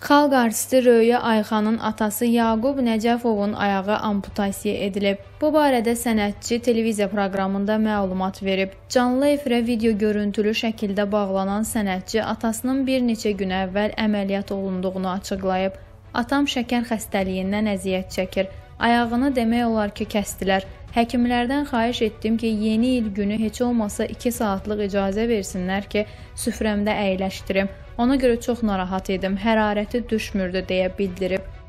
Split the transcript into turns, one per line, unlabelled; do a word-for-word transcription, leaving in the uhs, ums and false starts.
Xalq artisti Röya Ayxanın atası Yaqub Nəcəfovun ayağı amputasiya edilib. Bu barədə sənətçi televiziya proqramında məlumat verib. Canlı efirə video görüntülü şəkildə bağlanan sənətçi atasının bir neçə gün əvvəl əməliyyat olunduğunu açıqlayıb. Atam şəkər xəstəliyindən əziyyət çəkir. Ayağını demək olar ki, kəsdilər. Həkimlərdən xahiş etdim ki, yeni il günü heç olmasa iki saatlıq icazə versinlər ki, süfrəmdə əyləşdirim. Ona görə çox narahat idim, hərarəti düşmürdü deyə bildirib.